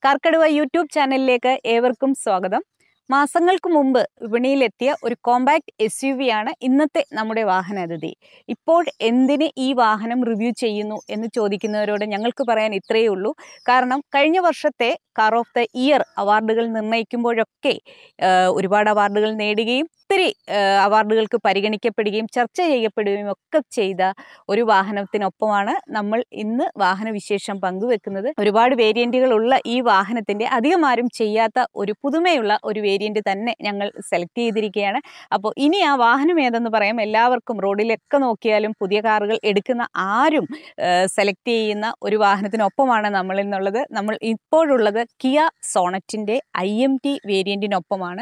കാർക്കടുവ YouTube ചാനലിലേക്ക് ഏവർക്കും സ്വാഗതം. മാസങ്ങൾക്ക് മുമ്പ് വിപണിയിലെത്തിയ ഒരു കോമ്പാക്ട് SUV ആണ് ഇന്നത്തെ നമ്മുടെ വാഹനാതിഥി. ഇപ്പോൾ എന്തിന് ഈ വാഹനം റിവ്യൂ ചെയ്യുന്നു എന്ന് ചോദിക്കുന്നവരോട് ഞങ്ങൾക്ക് പറയാൻ ഇത്രയേ ഉള്ളൂ. കാരണം കഴിഞ്ഞ വർഷത്തെ കാർ ഓഫ് ദ ഇയർ അവാർഡുകൾ നിർണ്ണയിക്കുമ്പോഴൊക്കെ ഒരുപാട് അവാർഡുകൾ നേടുകയും ഒത്തിരി അവാർഡുകൾക്ക് പരിഗണിക്കപ്പെടുകയും ചർച്ച ചെയ്യപ്പെടുകയും ഒക്കെ ചെയ്ത ഒരു വാഹനത്തിനൊപ്പമാണ് നമ്മൾ ഇന്ന് വാഹനവിശേഷം പങ്കുവെക്കുന്നത്. ഒരുപാട് വേരിയന്റുകളുള്ള ഈ വാഹനത്തിന്റെ അധികം ആരും ചെയ്യാത്ത ഒരു പുതുമയുള്ള ഒരു വേരിയന്റ് തന്നെ ഞങ്ങൾ സെലക്ട് ചെയ്തിരിക്കുകയാണ്. അപ്പോൾ ഇനി ആ വാഹനം ഏതെന്ന് പറയാം. എല്ലാവർക്കും റോഡിലൊക്കെ നോക്കിയാലും പുതിയ കാറുകൾ എടുക്കുന്ന ആരും സെലക്ട് ചെയ്യുന്ന ഒരു വാഹനത്തിനൊപ്പമാണ് നമ്മൾ എന്നുള്ളത്. നമ്മൾ ഇപ്പോഴുള്ളത് കിയ സോണറ്റിന്റെ IMT വേരിയന്റിനൊപ്പമാണ്.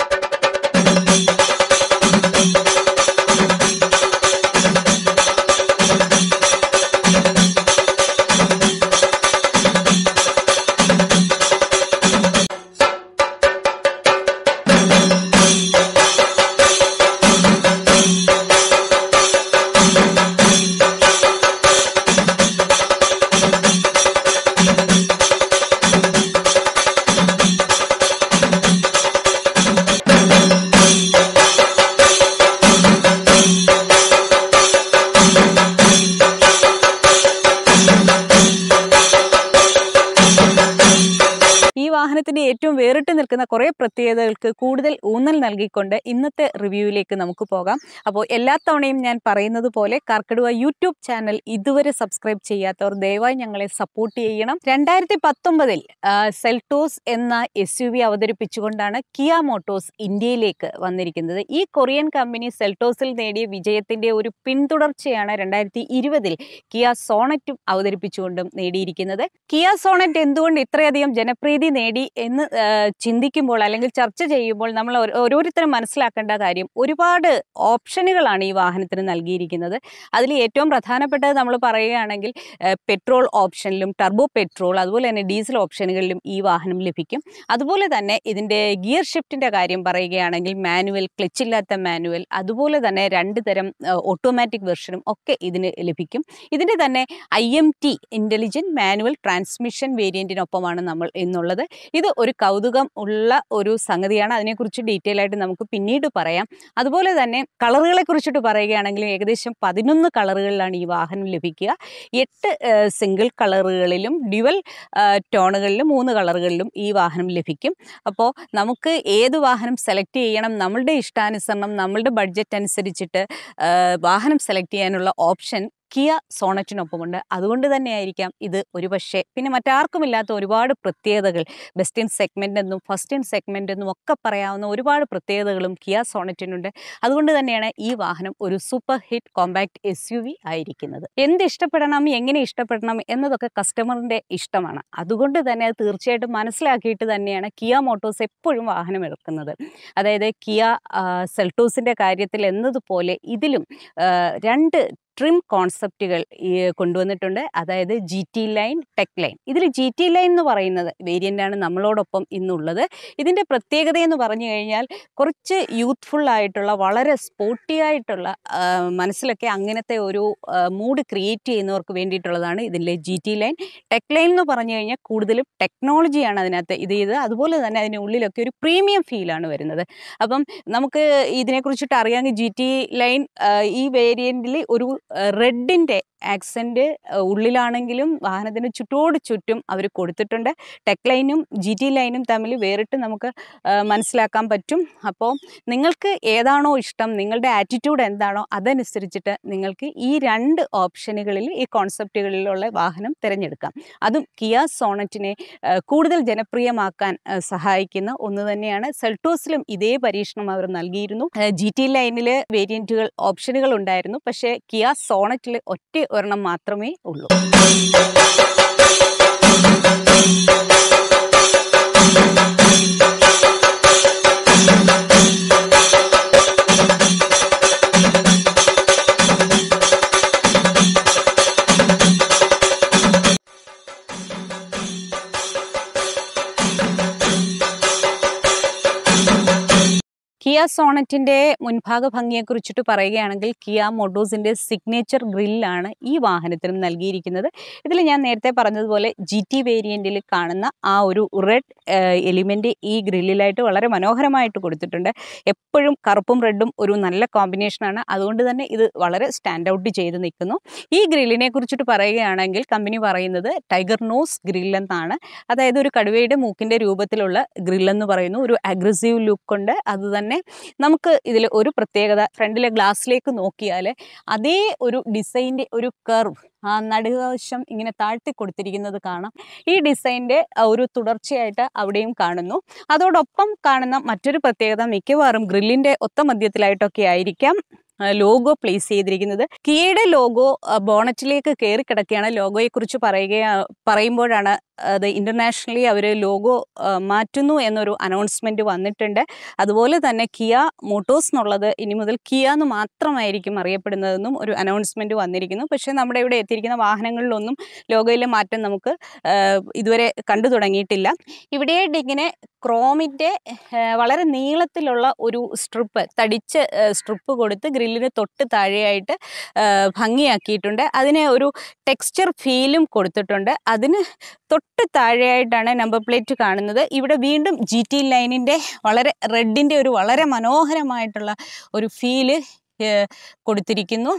വാഹനത്തിന്റെ ഏറ്റവും വേറിട്ട് നിൽക്കുന്ന കുറേ പ്രത്യേകതകൾക്ക് കൂടുതൽ ഊന്നൽ നൽകിക്കൊണ്ട് ഇന്നത്തെ റിവ്യൂവിലേക്ക് നമുക്ക് പോകാം. അപ്പോൾ എല്ലാ തവണയും ഞാൻ പറയുന്നത് പോലെ കാർക്കടുവ യൂട്യൂബ് ചാനൽ ഇതുവരെ സബ്സ്ക്രൈബ് ചെയ്യാത്തവർ ദയവായി ഞങ്ങളെ സപ്പോർട്ട് ചെയ്യണം. 2019 സെൽട്ടോസ് എന്ന SUV അവതരിപ്പിച്ചുകൊണ്ടാണ് കിയ മോട്ടോഴ്സ് ഇന്ത്യയിലേക്ക് വന്നിരിക്കുന്നത്. ഈ കൊറിയൻ കമ്പനി സെൽട്ടോസിൽ നേടിയ വിജയത്തിന്റെ ഒരു പിന്തുടർച്ചയാണ് 2020 കിയ സോണറ്റും അവതരിപ്പിച്ചുകൊണ്ടും നേടിയിരിക്കുന്നത്. കിയ സോണറ്റ് എന്തുകൊണ്ട് ഇത്രയധികം ജനപ്രീതി നേടി എന്ന് ചിന്തിക്കുമ്പോൾ അല്ലെങ്കിൽ ചർച്ച ചെയ്യുമ്പോൾ നമ്മൾ ഓരോരുത്തരും മനസ്സിലാക്കേണ്ട കാര്യം, ഒരുപാട് ഓപ്ഷനുകളാണ് ഈ വാഹനത്തിന് നൽകിയിരിക്കുന്നത്. അതിൽ ഏറ്റവും പ്രധാനപ്പെട്ടത് നമ്മൾ പറയുകയാണെങ്കിൽ പെട്രോൾ ഓപ്ഷനിലും ടർബോ പെട്രോൾ അതുപോലെ തന്നെ ഡീസൽ ഓപ്ഷനുകളിലും ഈ വാഹനം ലഭിക്കും. അതുപോലെ തന്നെ ഇതിൻ്റെ ഗിയർ ഷിഫ്റ്റിൻ്റെ കാര്യം പറയുകയാണെങ്കിൽ മാനുവൽ, ക്ലച്ചില്ലാത്ത മാനുവൽ, അതുപോലെ തന്നെ 2 തരം ഓട്ടോമാറ്റിക് വെർഷനും ഒക്കെ ഇതിന് ലഭിക്കും. ഇതിൻ്റെ തന്നെ IMT ഇൻ്റലിജൻറ്റ് മാനുവൽ ട്രാൻസ്മിഷൻ വേരിയൻറ്റിനൊപ്പമാണ് നമ്മൾ എന്നുള്ളത്. ഇത് ഒരു കൗതുകം ഉള്ള ഒരു സംഗതിയാണ്. അതിനെക്കുറിച്ച് ഡീറ്റെയിൽ ആയിട്ട് നമുക്ക് പിന്നീട് പറയാം. അതുപോലെ തന്നെ കളറുകളെ കുറിച്ചിട്ട് പറയുകയാണെങ്കിൽ ഏകദേശം 11 കളറുകളിലാണ് ഈ വാഹനം ലഭിക്കുക. 8 സിംഗിൾ കളറുകളിലും ഡ്യുവൽ ടോണുകളിലും 3 കളറുകളിലും ഈ വാഹനം ലഭിക്കും. അപ്പോൾ നമുക്ക് ഏത് വാഹനം സെലക്ട് ചെയ്യണം, നമ്മളുടെ ഇഷ്ടാനുസരണം നമ്മളുടെ ബഡ്ജറ്റ് അനുസരിച്ചിട്ട് വാഹനം സെലക്ട് ചെയ്യാനുള്ള ഓപ്ഷൻ കിയ സോണറ്റിനൊപ്പമുണ്ട്. അതുകൊണ്ട് തന്നെയായിരിക്കാം ഇത് ഒരുപക്ഷെ പിന്നെ മറ്റാർക്കുമില്ലാത്ത ഒരുപാട് പ്രത്യേകതകൾ, ബെസ്റ്റ് ഇൻ സെഗ്മെൻ്റ് എന്നും ഫസ്റ്റ് ഇൻ സെഗ്മെൻ്റ് എന്നും ഒക്കെ പറയാവുന്ന ഒരുപാട് പ്രത്യേകതകളും കിയ സോണറ്റിനുണ്ട്. അതുകൊണ്ട് തന്നെയാണ് ഈ വാഹനം ഒരു സൂപ്പർ ഹിറ്റ് കോമ്പാക്ട് SUV ആയിരിക്കുന്നത്. എന്ത് ഇഷ്ടപ്പെടണം, എങ്ങനെ ഇഷ്ടപ്പെടണം എന്നതൊക്കെ കസ്റ്റമറിൻ്റെ ഇഷ്ടമാണ്. അതുകൊണ്ട് തന്നെ അത് തീർച്ചയായിട്ടും മനസ്സിലാക്കിയിട്ട് തന്നെയാണ് കിയ മോട്ടോഴ്സ് എപ്പോഴും വാഹനം ഇറക്കുന്നത്. അതായത് കിയ സെൽട്ടോസിൻ്റെ കാര്യത്തിൽ എന്നതുപോലെ ഇതിലും 2 ട്രിം കോൺസെപ്റ്റുകൾ കൊണ്ടുവന്നിട്ടുണ്ട്. അതായത് GT ലൈൻ, ടെക് ലൈൻ. ഇതിൽ GT ലൈൻ എന്ന് പറയുന്നത് വേരിയൻ്റാണ് നമ്മളോടൊപ്പം ഇന്നുള്ളത്. ഇതിൻ്റെ പ്രത്യേകത എന്ന് പറഞ്ഞു കഴിഞ്ഞാൽ കുറച്ച് യൂത്ത്ഫുൾ ആയിട്ടുള്ള, വളരെ സ്പോർട്ടി ആയിട്ടുള്ള, മനസ്സിലൊക്കെ അങ്ങനത്തെ ഒരു മൂഡ് ക്രിയേറ്റ് ചെയ്യുന്നവർക്ക് വേണ്ടിയിട്ടുള്ളതാണ് ഇതിൻ്റെ GT ലൈൻ. ടെക് ലൈൻ എന്ന് പറഞ്ഞു കഴിഞ്ഞാൽ കൂടുതലും ടെക്നോളജിയാണ് അതിനകത്ത് ഇത് ചെയ്ത്, അതുപോലെ തന്നെ അതിൻ്റെ ഉള്ളിലൊക്കെ ഒരു പ്രീമിയം ഫീലാണ് വരുന്നത്. അപ്പം നമുക്ക് ഇതിനെക്കുറിച്ചിട്ട് അറിയാമെങ്കിൽ GT ലൈൻ ഈ വേരിയൻറ്റിൽ ഒരു റെഡിൻ്റെ ആക്സെൻറ്റ് ഉള്ളിലാണെങ്കിലും വാഹനത്തിന് ചുറ്റോട് ചുറ്റും അവർ കൊടുത്തിട്ടുണ്ട്. ടെക് ലൈനും GT ലൈനും തമ്മിൽ വേറിട്ട് നമുക്ക് മനസ്സിലാക്കാൻ പറ്റും. അപ്പോൾ നിങ്ങൾക്ക് ഏതാണോ ഇഷ്ടം, നിങ്ങളുടെ ആറ്റിറ്റ്യൂഡ് എന്താണോ അതനുസരിച്ചിട്ട് നിങ്ങൾക്ക് ഈ 2 ഓപ്ഷനുകളിൽ, ഈ കോൺസെപ്റ്റുകളിലുള്ള വാഹനം തിരഞ്ഞെടുക്കാം. അതും കിയ സോണറ്റിനെ കൂടുതൽ ജനപ്രിയമാക്കാൻ സഹായിക്കുന്ന ഒന്ന് തന്നെയാണ്. സെൽട്ടോസിലും ഇതേ പരീക്ഷണം അവർ നൽകിയിരുന്നു. GT ലൈനിൽ വേരിയൻറ്റുകൾ ഓപ്ഷനുകൾ ഉണ്ടായിരുന്നു. പക്ഷേ കിയ സോണറ്റിൽ ഒരെണ്ണം മാത്രമേ ഉള്ളൂ. കിയ സോണറ്റിൻ്റെ മുൻഭാഗ ഭംഗിയെക്കുറിച്ചിട്ട് പറയുകയാണെങ്കിൽ കിയ മോട്ടോഴ്സിൻ്റെ സിഗ്നേച്ചർ ഗ്രില്ലാണ് ഈ വാഹനത്തിനും നൽകിയിരിക്കുന്നത്. ഇതിൽ ഞാൻ നേരത്തെ പറഞ്ഞതുപോലെ GT വേരിയൻറ്റിൽ കാണുന്ന ആ ഒരു റെഡ് എലിമെൻറ്റ് ഈ ഗ്രില്ലിലായിട്ട് വളരെ മനോഹരമായിട്ട് കൊടുത്തിട്ടുണ്ട്. എപ്പോഴും കറുപ്പും റെഡും ഒരു നല്ല കോമ്പിനേഷനാണ്. അതുകൊണ്ട് തന്നെ ഇത് വളരെ സ്റ്റാൻഡ് ഔട്ട് ചെയ്ത് നിൽക്കുന്നു. ഈ ഗ്രില്ലിനെ കുറിച്ചിട്ട് പറയുകയാണെങ്കിൽ കമ്പനി പറയുന്നത് ടൈഗർ നോസ് ഗ്രില്ലെന്നാണ്. അതായത് ഒരു കടുവയുടെ മൂക്കിൻ്റെ രൂപത്തിലുള്ള ഗ്രില്ലെന്ന് പറയുന്നു. ഒരു അഗ്രസീവ് ലുക്ക് ഉണ്ട്. അതുതന്നെ നമുക്ക് ഇതിൽ ഒരു പ്രത്യേകത, ഫ്രണ്ടിലെ ഗ്ലാസ്സിലേക്ക് നോക്കിയാൽ അതേ ഒരു ഡിസൈൻ്റെ ഒരു കർവ് ആ നടുവശം ഇങ്ങനെ താഴ്ത്തി കൊടുത്തിരിക്കുന്നത് കാണാം. ഈ ഡിസൈൻ്റെ ഒരു തുടർച്ചയായിട്ട് അവിടെയും കാണുന്നു. അതോടൊപ്പം കാണുന്ന മറ്റൊരു പ്രത്യേകത മിക്കവാറും ഗ്രില്ലിൻ്റെ ഒത്ത മധ്യത്തിലായിട്ടൊക്കെ ആയിരിക്കാം ലോഗോ പ്ലേസ് ചെയ്തിരിക്കുന്നത്. കിയയുടെ ലോഗോ ബോണറ്റിലേക്ക് കയറി കിടക്കുകയാണ്. ലോഗോയെക്കുറിച്ച് പറയുമ്പോഴാണ് അത് ഇൻ്റർനാഷണലി അവർ ലോഗോ മാറ്റുന്നു എന്നൊരു അനൗൺസ്മെൻറ്റ് വന്നിട്ടുണ്ട്. അതുപോലെ തന്നെ കിയ മോട്ടോഴ്സ് എന്നുള്ളത് ഇനി മുതൽ കിയ എന്ന് മാത്രമായിരിക്കും അറിയപ്പെടുന്നതെന്നും ഒരു അനൗൺസ്മെൻറ്റ് വന്നിരിക്കുന്നു. പക്ഷേ നമ്മുടെ ഇവിടെ എത്തിയിരിക്കുന്ന വാഹനങ്ങളിലൊന്നും ലോഗോയിലെ മാറ്റം നമുക്ക് ഇതുവരെ കണ്ടു തുടങ്ങിയിട്ടില്ല. ഇവിടെയായിട്ട് ഇങ്ങനെ ക്രോമിൻ്റെ വളരെ നീളത്തിലുള്ള ഒരു സ്ട്രിപ്പ്, തടിച്ച സ്ട്രിപ്പ് കൊടുത്ത് ഗ്രില്ലിന് തൊട്ട് താഴെയായിട്ട് ഭംഗിയാക്കിയിട്ടുണ്ട്. അതിനെ ഒരു ടെക്സ്ചർ ഫീലും കൊടുത്തിട്ടുണ്ട്. അതിന് തൊട്ട് താഴെയായിട്ടാണ് നമ്പർ പ്ലേറ്റ് കാണുന്നത്. ഇവിടെ വീണ്ടും GT ലൈനിൻ്റെ വളരെ റെഡിൻ്റെ ഒരു വളരെ മനോഹരമായിട്ടുള്ള ഒരു ഫീല് കൊടുത്തിരിക്കുന്നു.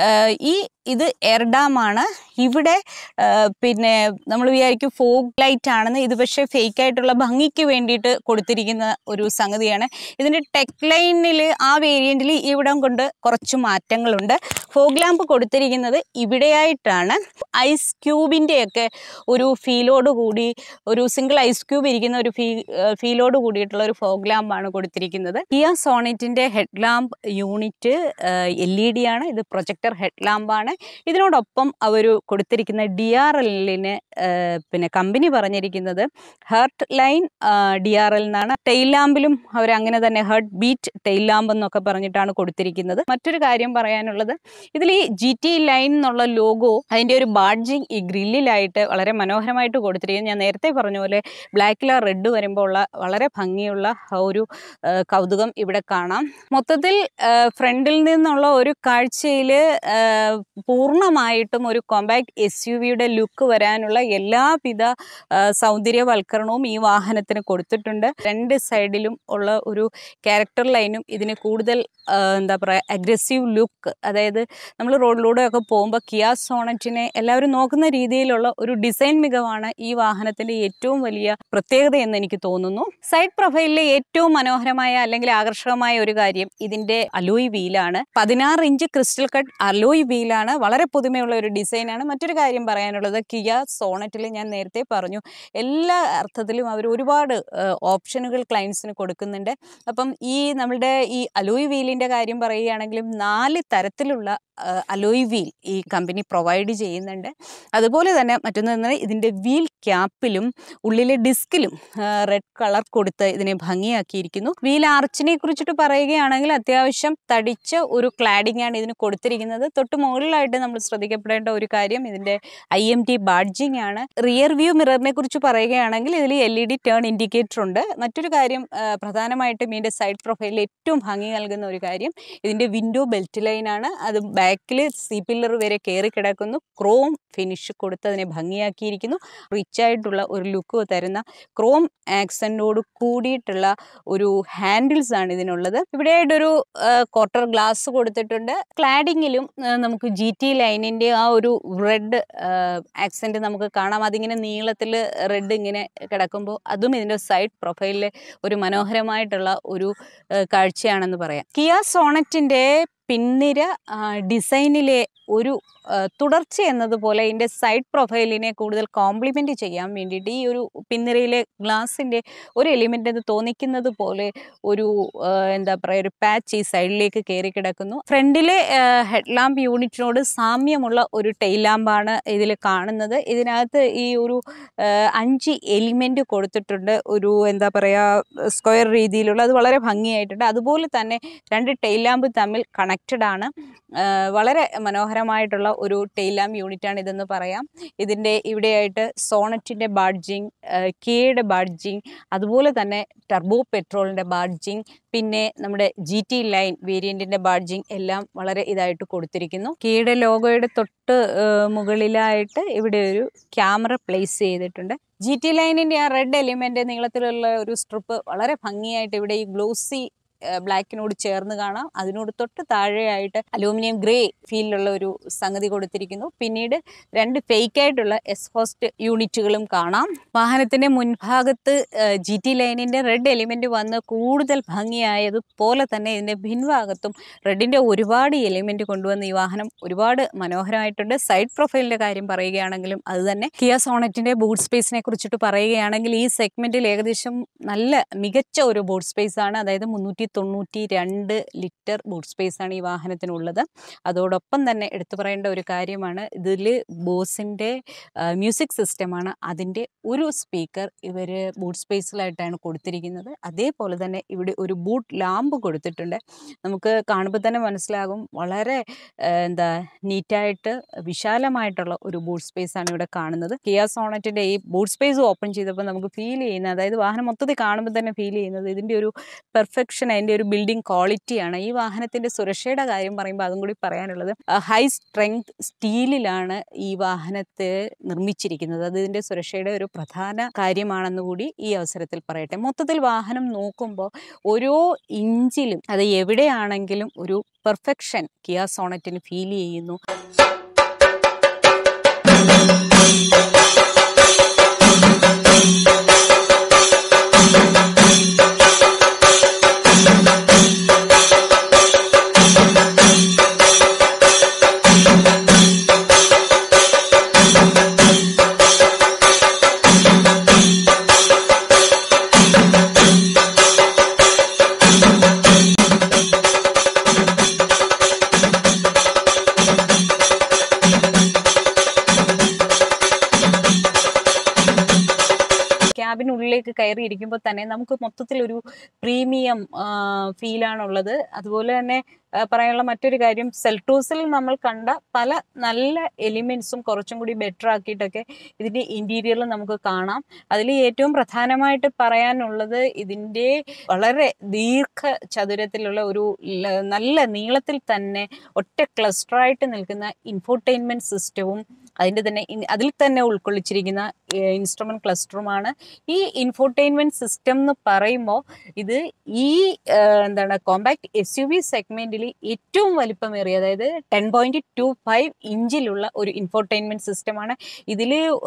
ഇത് എയർ ഡാമാണ്. ഇവിടെ പിന്നെ നമ്മൾ വിചാരിക്കും ഫോഗ് ലൈറ്റ് ആണെന്ന്. ഇത് പക്ഷേ ഫേക്കായിട്ടുള്ള ഭംഗിക്ക് വേണ്ടിയിട്ട് കൊടുത്തിരിക്കുന്ന ഒരു സംഗതിയാണ്. ഇതിൻ്റെ ടെക് ലൈനിൽ ആ വേരിയൻറ്റിൽ ഇവിടം കൊണ്ട് കുറച്ച് മാറ്റങ്ങളുണ്ട്. ഫോഗ് ലാമ്പ് കൊടുത്തിരിക്കുന്നത് ഇവിടെയായിട്ടാണ്. ഐസ് ക്യൂബിൻ്റെയൊക്കെ ഒരു ഫീലോട് കൂടി, ഒരു സിംഗിൾ ഐസ് ക്യൂബ് ഇരിക്കുന്ന ഒരു ഫീലോട് കൂടിയിട്ടുള്ള ഒരു ഫോഗ് ലാമ്പാണ് കൊടുത്തിരിക്കുന്നത്. കിയ സോണറ്റിൻ്റെ ഹെഡ് ലാമ്പ് യൂണിറ്റ് LED ആണ്. ഇത് പ്രൊജക്ടർ ഹെഡ് ലാമ്പാണ്. ഇതിനോടൊപ്പം അവർ കൊടുത്തിരിക്കുന്ന DRLന് പിന്നെ കമ്പനി പറഞ്ഞിരിക്കുന്നത് ഹെർട്ട് ലൈൻ DRL എന്നാണ്. ടെയിൽ ലാമ്പിലും അവർ അങ്ങനെ തന്നെ ഹെർട്ട് ബീറ്റ് ടെയിൽ ലാമ്പ് എന്നൊക്കെ പറഞ്ഞിട്ടാണ് കൊടുത്തിരിക്കുന്നത്. മറ്റൊരു കാര്യം പറയാനുള്ളത്, ഇതിൽ ഈ GT ലൈൻ എന്നുള്ള ലോഗോ അതിൻ്റെ ഒരു ബാഡ്ജിങ് ഈ ഗ്രില്ലിലായിട്ട് വളരെ മനോഹരമായിട്ട് കൊടുത്തിരിക്കുന്നത്. ഞാൻ നേരത്തെ പറഞ്ഞ പോലെ ബ്ലാക്കിൽ റെഡ് വരുമ്പോൾ ഉള്ള വളരെ ഭംഗിയുള്ള ഒരു കൗതുകം ഇവിടെ കാണാം. മൊത്തത്തിൽ ഫ്രണ്ടിൽ നിന്നുള്ള ഒരു കാഴ്ചയിൽ പൂർണ്ണമായിട്ടും ഒരു കോമ്പാക്ട് SUVയുടെ ലുക്ക് വരാനുള്ള എല്ലാവിധ സൗന്ദര്യവൽക്കരണവും ഈ വാഹനത്തിന് കൊടുത്തിട്ടുണ്ട്. രണ്ട് സൈഡിലും ഉള്ള ഒരു ക്യാരക്ടർ ലൈനും ഇതിന് കൂടുതൽ എന്താ പറയുക അഗ്രസീവ് ലുക്ക്, അതായത് നമ്മൾ റോഡിലൂടെ ഒക്കെ പോകുമ്പോൾ കിയ സോണറ്റിനെ എല്ലാവരും നോക്കുന്ന രീതിയിലുള്ള ഒരു ഡിസൈൻ മികവാണ് ഈ വാഹനത്തിൻ്റെ ഏറ്റവും വലിയ പ്രത്യേകത എന്ന് എനിക്ക് തോന്നുന്നു. സൈഡ് പ്രൊഫൈലിലെ ഏറ്റവും മനോഹരമായ അല്ലെങ്കിൽ ആകർഷകമായ ഒരു കാര്യം ഇതിൻ്റെ അലോയ് വീലാണ്. 16 ഇഞ്ച് ക്രിസ്റ്റൽ കട്ട് അലോയ് വീലാണ്. വളരെ പുതുമയുള്ള ഒരു ഡിസൈനാണ്. മറ്റൊരു കാര്യം പറയാനുള്ളത്, കിയ സോണറ്റിൽ ഞാൻ നേരത്തെ പറഞ്ഞു എല്ലാ അർത്ഥത്തിലും അവർ ഒരുപാട് ഓപ്ഷനുകൾ ക്ലയൻസിന് കൊടുക്കുന്നുണ്ട്. അപ്പം നമ്മളുടെ ഈ അലോയ് വീലിൻ്റെ കാര്യം പറയുകയാണെങ്കിലും 4 തരത്തിലുള്ള അലോയ് വീൽ ഈ കമ്പനി പ്രൊവൈഡ് ചെയ്യുന്നുണ്ട്. അതുപോലെ തന്നെ മറ്റൊന്ന് ഇതിൻ്റെ വീൽ ക്യാപ്പിലും ഉള്ളിലെ ഡിസ്കിലും റെഡ് കളർ കൊടുത്ത് ഇതിനെ ഭംഗിയാക്കിയിരിക്കുന്നു. വീൽ ആർച്ചിനെ കുറിച്ചിട്ട് പറയുകയാണെങ്കിൽ അത്യാവശ്യം തടിച്ച ഒരു ക്ലാഡിംഗ് ആണ് ഇതിന് കൊടുത്തിരിക്കുന്നത്. തൊട്ട് മുകളിലായിട്ട് നമ്മൾ ശ്രദ്ധിക്കപ്പെടേണ്ട ഒരു കാര്യം ഇതിൻ്റെ IMT ബാഡ്ജിങ് ആണ്. റിയർ വ്യൂ മിററിനെ കുറിച്ച് പറയുകയാണെങ്കിൽ ഇതിൽ LED ടേൺ ഇൻഡിക്കേറ്റർ ഉണ്ട്. മറ്റൊരു കാര്യം പ്രധാനമായിട്ടും ഇതിൻ്റെ സൈഡ് പ്രൊഫൈലിൽ ഏറ്റവും ഭംഗി നൽകുന്ന ഒരു കാര്യം ഇതിൻ്റെ വിൻഡോ ബെൽറ്റ് ലൈനാണ്. അത് ബാക്കിൽ സി പില്ലർ വരെ കയറി കിടക്കുന്നു. ക്രോം ഫിനിഷ് കൊടുത്ത് അതിനെ ഭംഗിയാക്കിയിരിക്കുന്നു. റിച്ച് ആയിട്ടുള്ള ഒരു ലുക്ക് തരുന്ന ക്രോം ആക്സെൻറ്റോട് കൂടിയിട്ടുള്ള ഒരു ഹാൻഡിൽസ് ആണ് ഇതിനുള്ളത്. ഇവിടെയായിട്ടൊരു ക്വാർട്ടർ ഗ്ലാസ് കൊടുത്തിട്ടുണ്ട്. ക്ലാഡിങ്ങിലും നമുക്ക് GT ലൈനിൻ്റെ ആ ഒരു റെഡ് ആക്സെൻറ്റ് നമുക്ക് കാണാം. അതിങ്ങനെ നീളത്തിൽ റെഡ് ഇങ്ങനെ കിടക്കുമ്പോൾ അതും ഇതിൻ്റെ സൈഡ് പ്രൊഫൈലിൽ ഒരു മനോഹരമായിട്ടുള്ള ഒരു കാഴ്ചയാണെന്ന് പറയാം. കിയ സോണറ്റിൻ്റെ പിൻനിര ഡിസൈനിലെ ഒരു തുടർച്ച എന്നതുപോലെ ഇതിൻ്റെ സൈഡ് പ്രൊഫൈലിനെ കൂടുതൽ കോംപ്ലിമെൻറ്റ് ചെയ്യാൻ വേണ്ടിയിട്ട് ഈ ഒരു പിൻനിരയിലെ ഗ്ലാസിൻ്റെ ഒരു എലിമെൻ്റ് എന്ന് തോന്നിക്കുന്നത് പോലെ ഒരു എന്താ പറയുക ഒരു പാച്ച് ഈ സൈഡിലേക്ക് കയറി കിടക്കുന്നു. ഫ്രണ്ടിലെ ഹെഡ് ലാമ്പ് യൂണിറ്റിനോട് സാമ്യമുള്ള ഒരു ടെയിൽ ലാമ്പാണ് ഇതിൽ കാണുന്നത്. ഇതിനകത്ത് ഈ ഒരു 5 എലിമെൻറ്റ് കൊടുത്തിട്ടുണ്ട്. ഒരു എന്താ പറയുക സ്ക്വയർ രീതിയിലുള്ള, അത് വളരെ ഭംഗിയായിട്ടുണ്ട്. അതുപോലെ തന്നെ 2 ടെയിൽ ലാമ്പ് തമ്മിൽ കണക്റ്റഡ് ആണ്. വളരെ മനോഹരം മനോഹരമായിട്ടുള്ള ഒരു ടെയിൽ ലാമ്പ് യൂണിറ്റാണ് ഇതെന്ന് പറയാം. ഇതിൻ്റെ ഇവിടെയായിട്ട് സോണറ്റിൻ്റെ ബാഡ്ജിങ്, കിയയുടെ ബാഡ്ജിങ്, അതുപോലെ തന്നെ ടർബോ പെട്രോളിൻ്റെ ബാഡ്ജിങ്, പിന്നെ നമ്മുടെ GT ലൈൻ വേരിയൻറ്റിൻ്റെ ബാഡ്ജിങ് എല്ലാം വളരെ ഇതായിട്ട് കൊടുത്തിരിക്കുന്നു. കിയയുടെ ലോഗോയുടെ തൊട്ട് മുകളിലായിട്ട് ഇവിടെ ഒരു ക്യാമറ പ്ലേസ് ചെയ്തിട്ടുണ്ട്. GT ലൈനിൻ്റെ ആ റെഡ് എലിമെൻ്റ് നീളത്തിലുള്ള ഒരു സ്ട്രിപ്പ് വളരെ ഭംഗിയായിട്ട് ഇവിടെ ഈ ഗ്ലോസി ബ്ലാക്കിനോട് ചേർന്ന് കാണാം. അതിനോട് തൊട്ട് താഴെയായിട്ട് അലൂമിനിയം ഗ്രേ ഫീലിലുള്ള ഒരു സംഗതി കൊടുത്തിരിക്കുന്നു. പിന്നീട് 2 ഫേക്കായിട്ടുള്ള എക്സ്ഹോസ്റ്റ് യൂണിറ്റുകളും കാണാം. വാഹനത്തിൻ്റെ മുൻഭാഗത്ത് GT ലൈനിൻ്റെ റെഡ് എലിമെൻ്റ് വന്ന് കൂടുതൽ ഭംഗിയായതുപോലെ തന്നെ ഇതിൻ്റെ പിൻഭാഗത്തും റെഡിൻ്റെ ഒരുപാട് എലിമെൻ്റ് കൊണ്ടുവന്ന് ഈ വാഹനം ഒരുപാട് മനോഹരമായിട്ടുണ്ട്. സൈഡ് പ്രൊഫൈലിൻ്റെ കാര്യം പറയുകയാണെങ്കിലും അത് തന്നെ കിയ സോണറ്റിൻ്റെ ബൂട്ട് സ്പേസിനെ കുറിച്ചിട്ട് പറയുകയാണെങ്കിൽ ഈ സെഗ്മെൻറ്റിൽ ഏകദേശം നല്ല മികച്ച ഒരു ബൂട്ട് സ്പേസ് ആണ്. അതായത് 392 ലിറ്റർ ബൂട്ട് സ്പേസ് ആണ് ഈ വാഹനത്തിനുള്ളത്. അതോടൊപ്പം തന്നെ എടുത്തു പറയേണ്ട ഒരു കാര്യമാണ്, ഇതിൽ ബോസിൻ്റെ മ്യൂസിക് സിസ്റ്റമാണ്. അതിൻ്റെ ഒരു സ്പീക്കർ ഇവർ ബൂട്ട് സ്പേസിലായിട്ടാണ് കൊടുത്തിരിക്കുന്നത്. അതേപോലെ തന്നെ ഇവിടെ ഒരു ബൂട്ട് ലാമ്പ് കൊടുത്തിട്ടുണ്ട്. നമുക്ക് കാണുമ്പോൾ തന്നെ മനസ്സിലാകും വളരെ നീറ്റായിട്ട് വിശാലമായിട്ടുള്ള ഒരു ബൂട്ട് സ്പേസ് ആണ് ഇവിടെ കാണുന്നത്. കിയ സോണറ്റിൻ്റെ ഈ ബൂട്ട് സ്പേസ് ഓപ്പൺ ചെയ്തപ്പോൾ നമുക്ക് ഫീൽ ചെയ്യുന്നത്, അതായത് വാഹനം മൊത്തത്തിൽ കാണുമ്പോൾ തന്നെ ഫീൽ ചെയ്യുന്നത് ഇതിൻ്റെ ഒരു പെർഫെക്ഷൻ, അതിൻ്റെ ഒരു ബിൽഡിംഗ് ക്വാളിറ്റിയാണ്. ഈ വാഹനത്തിൻ്റെ സുരക്ഷയുടെ കാര്യം പറയുമ്പോൾ അതും കൂടി പറയാനുള്ളത്, ഹൈ സ്ട്രെങ്ത് സ്റ്റീലിലാണ് ഈ വാഹനത്തെ നിർമ്മിച്ചിരിക്കുന്നത്. അത് ഇതിൻ്റെ സുരക്ഷയുടെ ഒരു പ്രധാന കാര്യമാണെന്ന് കൂടി ഈ അവസരത്തിൽ പറയട്ടെ. മൊത്തത്തിൽ വാഹനം നോക്കുമ്പോൾ ഓരോ ഇഞ്ചിലും അത് എവിടെയാണെങ്കിലും ഒരു പെർഫെക്ഷൻ കിയ സോണറ്റിന് ഫീൽ ചെയ്യുന്നു. ക്യാബിനുള്ളിലേക്ക് കയറിയിരിക്കുമ്പോൾ തന്നെ നമുക്ക് മൊത്തത്തിലൊരു പ്രീമിയം ഫീലാണുള്ളത്. അതുപോലെ തന്നെ പറയാനുള്ള മറ്റൊരു കാര്യം, സെൽട്ടോസിൽ നമ്മൾ കണ്ട പല നല്ല എലിമെൻസും കുറച്ചും കൂടി ബെറ്റർ ആക്കിയിട്ടൊക്കെ ഇതിൻ്റെ ഇൻറ്റീരിയറിൽ നമുക്ക് കാണാം. അതിൽ ഏറ്റവും പ്രധാനമായിട്ട് പറയാനുള്ളത് ഇതിൻ്റെ വളരെ ദീർഘചതുരത്തിലുള്ള ഒരു നല്ല നീളത്തിൽ തന്നെ ഒറ്റ ക്ലസ്റ്ററായിട്ട് നിൽക്കുന്ന ഇൻഫോർടൈൻമെൻറ്റ് സിസ്റ്റവും അതിൻ്റെ തന്നെ അതിൽ തന്നെ ഉൾക്കൊള്ളിച്ചിരിക്കുന്ന ഇൻസ്ട്രുമെൻറ്റ് ക്ലസ്റ്ററുമാണ്. ഈ ഇൻഫോർടൈൻമെൻറ്റ് സിസ്റ്റം എന്ന് പറയുമ്പോൾ ഇത് ഈ കോമ്പാക്ട് SUV സെഗ്മെൻറ്റിൽ ഏറ്റവും വലിപ്പമേറിയ, അതായത് 10.25 ഇഞ്ചിലുള്ള ഒരു ഇൻഫോർടൈൻമെൻറ്റ് സിസ്റ്റമാണ്. ഇതിൽ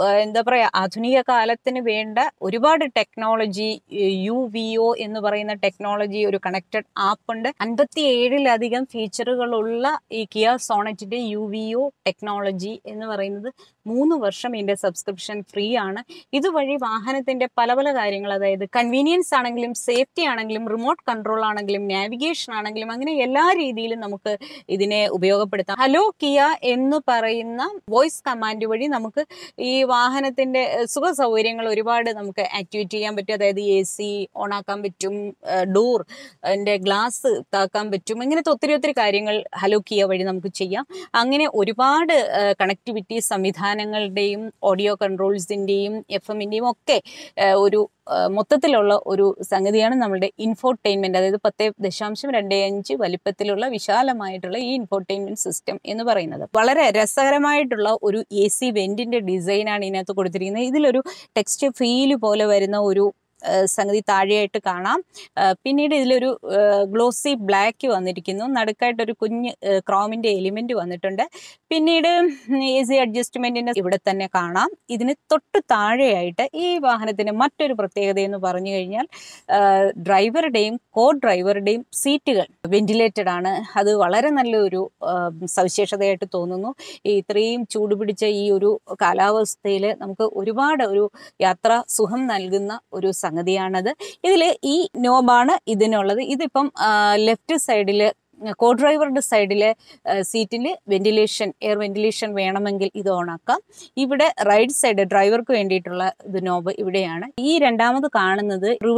ആധുനിക കാലത്തിന് വേണ്ട ഒരുപാട് ടെക്നോളജി, UVO എന്ന് പറയുന്ന ടെക്നോളജി, ഒരു കണക്റ്റഡ് ആപ്പ് ഉണ്ട്. 57ലധികം ഫീച്ചറുകളുള്ള ഈ കിയ സോണറ്റിൻ്റെ UVO ടെക്നോളജി എന്ന് പറയുന്നത് 3 വർഷം ഇതിൻ്റെ സബ്സ്ക്രിപ്ഷൻ ഫ്രീ ആണ്. ഇതുവഴി വാഹനത്തിൻ്റെ പല പല കാര്യങ്ങൾ, അതായത് കൺവീനിയൻസ് ആണെങ്കിലും സേഫ്റ്റി ആണെങ്കിലും റിമോട്ട് കൺട്രോൾ ആണെങ്കിലും നാവിഗേഷൻ ആണെങ്കിലും അങ്ങനെ എല്ലാ രീതിയിലും നമുക്ക് ഇതിനെ ഉപയോഗപ്പെടുത്താം. ഹലോ കിയ എന്ന് പറയുന്ന വോയിസ് കമാൻഡ് വഴി നമുക്ക് ഈ വാഹനത്തിൻ്റെ സുഖ സൗകര്യങ്ങൾ ഒരുപാട് നമുക്ക് ആക്ടിവേറ്റ് ചെയ്യാൻ പറ്റും. അതായത് AC ഓണാക്കാൻ പറ്റും, ഡോർ അതിൻ്റെ ഗ്ലാസ് താക്കാൻ പറ്റും, ഇങ്ങനത്തെ ഒത്തിരി കാര്യങ്ങൾ ഹലോ കിയ വഴി നമുക്ക് ചെയ്യാം. അങ്ങനെ ഒരുപാട് കണക്ടിവിറ്റി സംവിധാനങ്ങളുടെയും ഓഡിയോ കൺട്രോൾസിൻ്റെയും FM-ൻ്റെയും ഒക്കെ ഒരു മൊത്തത്തിലുള്ള ഒരു സംഗതിയാണ് നമ്മുടെ ഇൻഫോർടൈൻമെൻറ്റ്. അതായത് 10.25 വലിപ്പത്തിലുള്ള വിശാലമായിട്ടുള്ള ഈ ഇൻഫോർടൈൻമെൻറ്റ് സിസ്റ്റം എന്ന് പറയുന്നത്. വളരെ രസകരമായിട്ടുള്ള ഒരു AC വെൻറ്റിൻ്റെ ഡിസൈനാണ് ഇതിനകത്ത് കൊടുത്തിരിക്കുന്നത്. ഇതിലൊരു ടെക്സ്ചർ ഫീല് പോലെ വരുന്ന ഒരു സംഗതി താഴെയായിട്ട് കാണാം. പിന്നീട് ഇതിലൊരു ഗ്ലോസി ബ്ലാക്ക് വന്നിരിക്കുന്നു. നടുക്കായിട്ടൊരു കുഞ്ഞ് ക്രോമിൻ്റെ എലിമെൻറ്റ് വന്നിട്ടുണ്ട്. പിന്നീട് AC അഡ്ജസ്റ്റ്മെൻറ്റിൻ്റെ ഇവിടെ തന്നെ കാണാം. ഇതിന് തൊട്ട് താഴെയായിട്ട് ഈ വാഹനത്തിന് മറ്റൊരു പ്രത്യേകത എന്ന് പറഞ്ഞു കഴിഞ്ഞാൽ ഡ്രൈവറുടെയും കോ ഡ്രൈവറുടെയും സീറ്റുകൾ വെന്റിലേറ്റഡ് ആണ്. അത് വളരെ നല്ലൊരു സവിശേഷതയായിട്ട് തോന്നുന്നു. ഇത്രയും ചൂടുപിടിച്ച ഈ ഒരു കാലാവസ്ഥയിൽ നമുക്ക് ഒരുപാട് ഒരു യാത്ര സുഖം നൽകുന്ന ഒരു സംഗതിയാണത്. ഇതിൽ ഈ നോബാണ് ഇതിനുള്ളത്. ഇതിപ്പം ലെഫ്റ്റ് സൈഡിൽ കോ ഡ്രൈവറുടെ സൈഡിലെ സീറ്റിൽ എയർ വെന്റിലേഷൻ വേണമെങ്കിൽ ഇത് ഓണാക്കാം. ഇവിടെ റൈറ്റ് സൈഡ് ഡ്രൈവർക്ക് വേണ്ടിയിട്ടുള്ള ഇത് നോബ് ഇവിടെയാണ്. ഈ രണ്ടാമത് കാണുന്നത് റിവേഴ്സ്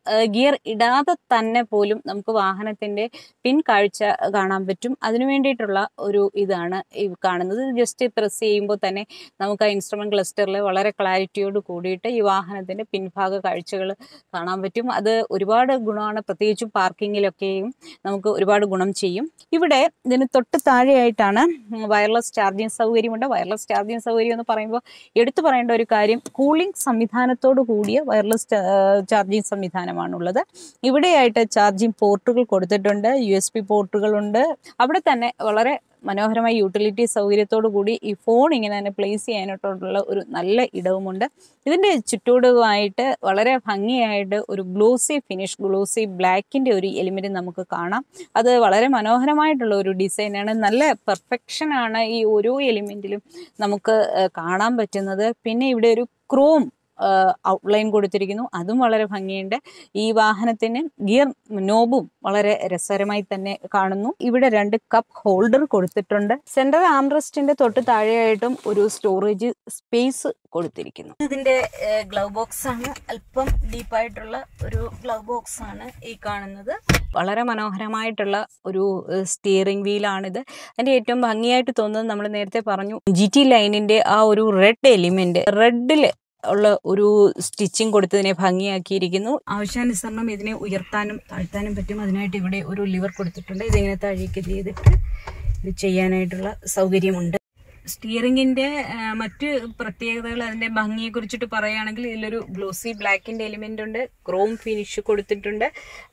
ഗിയർ ഇടാതെ തന്നെ പോലും നമുക്ക് വാഹനത്തിൻ്റെ പിൻ കാഴ്ച കാണാൻ പറ്റും. അതിനു വേണ്ടിയിട്ടുള്ള ഒരു ഇതാണ് ഈ കാണുന്നത്. ജസ്റ്റ് പ്രസ് ചെയ്യുമ്പോൾ തന്നെ നമുക്ക് ആ ഇൻസ്ട്രുമെൻറ്റ് ക്ലസ്റ്ററിൽ വളരെ ക്ലാരിറ്റിയോട് കൂടിയിട്ട് ഈ വാഹനത്തിൻ്റെ പിൻഭാഗ കാഴ്ചകൾ കാണാൻ പറ്റും. അത് ഒരുപാട് ഗുണമാണ്, പ്രത്യേകിച്ചും പാർക്കിങ്ങിലൊക്കെയും നമുക്ക് ഒരുപാട് ഗുണം ചെയ്യും. ഇവിടെ ഇതിന് തൊട്ട് താഴെയായിട്ടാണ് വയർലെസ് ചാർജിങ് സൗകര്യമുണ്ട്. വയർലെസ് ചാർജിങ് സൗകര്യം എന്ന് പറയുമ്പോൾ എടുത്തു പറയേണ്ട ഒരു കാര്യം, കൂളിംഗ് സംവിധാനത്തോടു കൂടിയ വയർലെസ് ചാർജിങ് സംവിധാനമാണുള്ളത്. ഇവിടെയായിട്ട് ചാർജിങ് പോർട്ടുകൾ കൊടുത്തിട്ടുണ്ട്, USB പോർട്ടുകളുണ്ട്. അവിടെ തന്നെ വളരെ മനോഹരമായ യൂട്ടിലിറ്റി സൗകര്യത്തോടു കൂടി ഈ ഫോൺ ഇങ്ങനെ തന്നെ പ്ലേസ് ചെയ്യാനായിട്ടുള്ള ഒരു നല്ല ഇടവുമുണ്ട്. ഇതിൻ്റെ ചുറ്റോടുമായിട്ട് വളരെ ഭംഗിയായിട്ട് ഒരു ഗ്ലോസി ഫിനിഷ്, ഗ്ലോസി ബ്ലാക്കിൻ്റെ ഒരു എലിമെൻറ്റ് നമുക്ക് കാണാം. അത് വളരെ മനോഹരമായിട്ടുള്ള ഒരു ഡിസൈനാണ്. നല്ല പെർഫെക്ഷനാണ് ഈ ഓരോ എലിമെൻറ്റിലും നമുക്ക് കാണാൻ പറ്റുന്നത്. പിന്നെ ഇവിടെ ഒരു ക്രോം ഔട്ട്ലൈൻ കൊടുത്തിരിക്കുന്നു, അതും വളരെ ഭംഗിയുണ്ട്. ഈ വാഹനത്തിന് ഗിയർ നോബും വളരെ രസകരമായി തന്നെ കാണുന്നു. ഇവിടെ 2 കപ്പ് ഹോൾഡർ കൊടുത്തിട്ടുണ്ട്. സെൻട്രൽ ആംറെസ്റ്റിന്റെ തൊട്ട് താഴെയായിട്ടും ഒരു സ്റ്റോറേജ് സ്പേസ് കൊടുത്തിരിക്കുന്നു. ഇതിന്റെ ഗ്ലൗ ബോക്സ് ആണ്, അല്പം ഡീപ്പായിട്ടുള്ള ഒരു ഗ്ലൗ ബോക്സ് ആണ് ഈ കാണുന്നത്. വളരെ മനോഹരമായിട്ടുള്ള ഒരു സ്റ്റിയറിംഗ് വീലാണിത്. അതിൻ്റെ ഏറ്റവും ഭംഗിയായിട്ട് തോന്നുന്നത്, നമ്മൾ നേരത്തെ പറഞ്ഞു, GT ലൈനിൻ്റെ ആ ഒരു റെഡ് എലിമെന്റ്, റെഡിൽ ഉള്ള ഒരു സ്റ്റിച്ചിങ് കൊടുത്തതിനെ ഭംഗിയാക്കിയിരിക്കുന്നു. ആവശ്യാനുസരണം ഇതിനെ ഉയർത്താനും താഴ്ത്താനും പറ്റും. അതിനായിട്ട് ഇവിടെ ഒരു ലിവർ കൊടുത്തിട്ടുണ്ട്. ഇതിങ്ങനെ താഴേക്ക് ചെയ്തിട്ട് ഇത് ചെയ്യാനായിട്ടുള്ള സൗകര്യമുണ്ട്. സ്റ്റിയറിംഗിൻ്റെ മറ്റ് പ്രത്യേകതകൾ, അതിൻ്റെ ഭംഗിയെ കുറിച്ചിട്ട് പറയുകയാണെങ്കിൽ ഇതിലൊരു ഗ്ലോസി ബ്ലാക്കിൻ്റെ എലിമെൻ്റ് ഉണ്ട്, ക്രോം ഫിനിഷ് കൊടുത്തിട്ടുണ്ട്.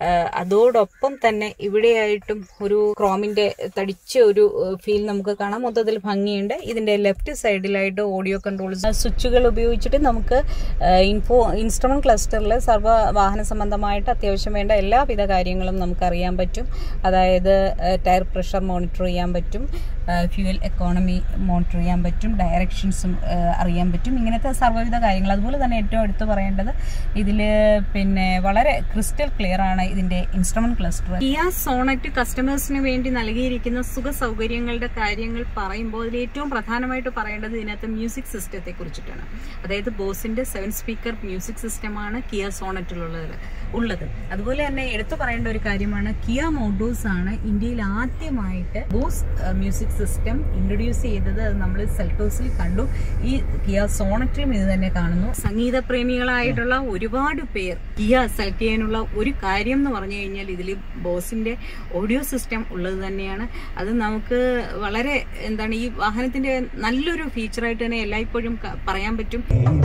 അതോടൊപ്പം തന്നെ ഇവിടെയായിട്ടും ഒരു ക്രോമിൻ്റെ തടിച്ച ഒരു ഫീൽ നമുക്ക് കാണാം. മൊത്തത്തിൽ ഭംഗിയുണ്ട്. ഇതിൻ്റെ ലെഫ്റ്റ് സൈഡിലായിട്ട് ഓഡിയോ കൺട്രോൾസ് സ്വിച്ചുകൾ ഉപയോഗിച്ചിട്ട് നമുക്ക് ഇൻസ്ട്രുമെൻറ്റ് ക്ലസ്റ്ററിൽ സർവ്വ വാഹന സംബന്ധമായിട്ട് അത്യാവശ്യം വേണ്ട എല്ലാവിധ കാര്യങ്ങളും നമുക്ക് അറിയാൻ പറ്റും. അതായത് ടയർ പ്രഷർ മോണിറ്റർ ചെയ്യാൻ പറ്റും, ഫ്യൂവൽ എക്കോണമി മോണിറ്റർ ചെയ്യാൻ പറ്റും, ഡയറക്ഷൻസും അറിയാൻ പറ്റും. ഇങ്ങനത്തെ സർവ്വവിധ കാര്യങ്ങൾ. അതുപോലെ തന്നെ ഏറ്റവും എടുത്തു പറയേണ്ടത്, ഇതിൽ പിന്നെ വളരെ ക്രിസ്റ്റൽ ക്ലിയർ ആണ് ഇതിൻ്റെ ഇൻസ്ട്രുമെന്റ് ക്ലസ്റ്റർ. കിയ സോണറ്റ് കസ്റ്റമേഴ്സിന് വേണ്ടി നൽകിയിരിക്കുന്ന സുഖ സൗകര്യങ്ങളുടെ കാര്യങ്ങൾ പറയുമ്പോൾ അതിൽ ഏറ്റവും പ്രധാനമായിട്ട് പറയേണ്ടത് ഇതിനകത്ത് മ്യൂസിക് സിസ്റ്റത്തെ കുറിച്ചിട്ടാണ്. അതായത് ബോസിന്റെ 7 സ്പീക്കർ മ്യൂസിക് സിസ്റ്റമാണ് കിയ സോണറ്റിലുള്ളത്. അതുപോലെ തന്നെ എടുത്തു പറയേണ്ട ഒരു കാര്യമാണ്, കിയ മോട്ടോഴ്സ് ആണ് ഇന്ത്യയിൽ ആദ്യമായിട്ട് ബോസ് മ്യൂസിക് സിസ്റ്റം ഇൻട്രൊഡ്യൂസ് ചെയ്തത്. നമ്മൾ സെൽട്ടോസിൽ കണ്ടു, ഈ കിയ സോണറ്റിലും ഇത് തന്നെ കാണുന്നു. സംഗീത പ്രേമികളായിട്ടുള്ള ഒരുപാട് പേർ കിയ സെലക്ട് ചെയ്യാനുള്ള ഒരു കാര്യം എന്ന് പറഞ്ഞു കഴിഞ്ഞാൽ ഇതിൽ ബോസിന്റെ ഓഡിയോ സിസ്റ്റം ഉള്ളത് തന്നെയാണ്. അത് നമുക്ക് വളരെ എന്താണ്, ഈ വാഹനത്തിന്റെ നല്ലൊരു ഫീച്ചറായിട്ട് തന്നെ എല്ലായ്പ്പോഴും പറയാൻ പറ്റും.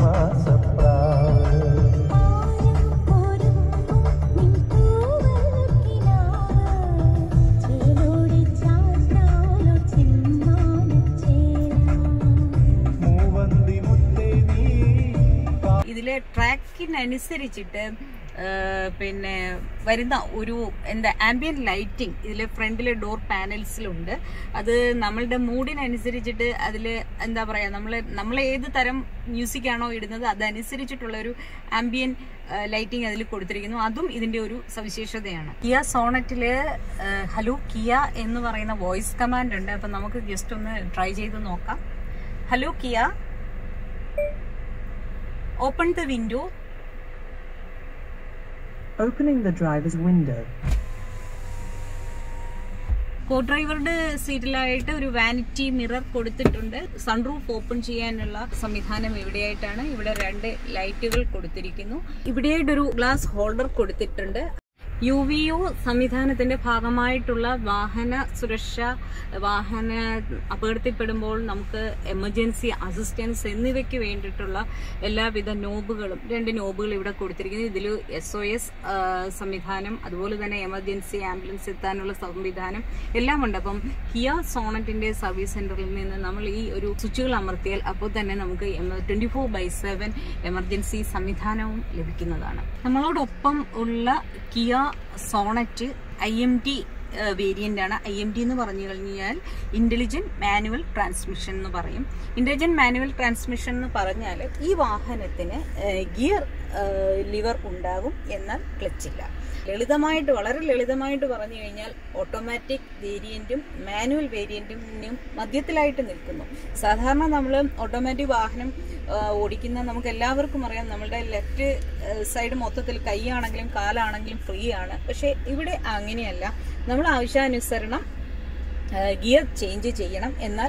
ഇതിലെ ട്രാക്കിനനുസരിച്ചിട്ട് പിന്നെ വരുന്ന ഒരു ആംബിയൻ ലൈറ്റിംഗ് ഇതിൽ ഫ്രണ്ടിലെ ഡോർ പാനൽസിലുണ്ട്. അത് നമ്മളുടെ മൂഡിനനുസരിച്ചിട്ട് അതിൽ എന്താ പറയുക, നമ്മൾ ഏത് തരം മ്യൂസിക് ആണോ ഇടുന്നത് അതനുസരിച്ചിട്ടുള്ള ഒരു ആംബിയൻ ലൈറ്റിംഗ് അതിൽ കൊടുത്തിരിക്കുന്നു. അതും ഇതിന്റെ ഒരു സവിശേഷതയാണ്. കിയ സോണറ്റില് ഹലോ കിയ എന്ന് പറയുന്ന വോയിസ് കമാൻഡ് ഉണ്ട്. അപ്പം നമുക്ക് ജസ്റ്റ് ഒന്ന് ട്രൈ ചെയ്ത് നോക്കാം. Hello Kia, open the window. Opening the driver's window. Co ഡ്രൈവറുടെ സീറ്റിലായിട്ട് ഒരു വാനിറ്റി മിറർ കൊടുത്തിട്ടുണ്ട്. സൺറൂഫ് ഓപ്പൺ ചെയ്യാനുള്ള സംവിധാനം ഇവിടെയായിട്ടാണ്. ഇവിടെ 2 ലൈറ്റുകൾ കൊടുത്തിരിക്കുന്നു. ഇവിടെയായിട്ടൊരു ഗ്ലാസ് ഹോൾഡർ കൊടുത്തിട്ടുണ്ട്. UVO സംവിധാനത്തിന്റെ ഭാഗമായിട്ടുള്ള വാഹന സുരക്ഷ, വാഹന അപകടത്തിൽപ്പെടുമ്പോൾ നമുക്ക് എമർജൻസി അസിസ്റ്റൻസ് എന്നിവയ്ക്ക് വേണ്ടിയിട്ടുള്ള എല്ലാവിധ നോബുകളും 2 നോബുകൾ ഇവിടെ കൊടുത്തിരിക്കുന്നു. ഇതിൽ SOS സംവിധാനം, അതുപോലെ തന്നെ എമർജൻസി ആംബുലൻസ് എത്താനുള്ള സംവിധാനം എല്ലാം ഉണ്ട്. അപ്പം കിയ സോണറ്റിന്റെ സർവീസ് സെന്ററിൽ നിന്ന് നമ്മൾ ഈ ഒരു സ്വിച്ചുകൾ അമർത്തിയാൽ അപ്പോൾ തന്നെ നമുക്ക് 24/7 എമർജൻസി സംവിധാനവും ലഭിക്കുന്നതാണ്. നമ്മളോടൊപ്പം ഉള്ള കിയ സോണറ്റ് IMT വേരിയന്റ് ആണ്. IMT എന്ന് പറഞ്ഞു കഴിഞ്ഞാൽ ഇന്റലിജന്റ് മാനുവൽ ട്രാൻസ്മിഷൻ എന്ന് പറയും. ഇന്റലിജന്റ് മാനുവൽ ട്രാൻസ്മിഷൻ എന്ന് പറഞ്ഞാൽ ഈ വാഹനത്തിന് ഗിയർ ലിവർ ഉണ്ടാകും, എന്നാൽ ക്ലച്ചില്ല. ലളിതമായിട്ട്, വളരെ ലളിതമായിട്ട് പറഞ്ഞു കഴിഞ്ഞാൽ ഓട്ടോമാറ്റിക് വേരിയൻറ്റും മാനുവൽ വേരിയൻറ്റിനും മധ്യത്തിലായിട്ട് നിൽക്കുന്നു. സാധാരണ നമ്മൾ ഓട്ടോമാറ്റിക് വാഹനം ഓടിക്കുന്ന നമുക്ക് എല്ലാവർക്കും അറിയാം, നമ്മളുടെ ലെഫ്റ്റ് സൈഡ് മൊത്തത്തിൽ കൈയാണെങ്കിലും കാലാണെങ്കിലും ഫ്രീ ആണ്. പക്ഷേ ഇവിടെ അങ്ങനെയല്ല. നമ്മൾ ആവശ്യാനുസരണം ഗിയർ ചേഞ്ച് ചെയ്യണം. എന്നാൽ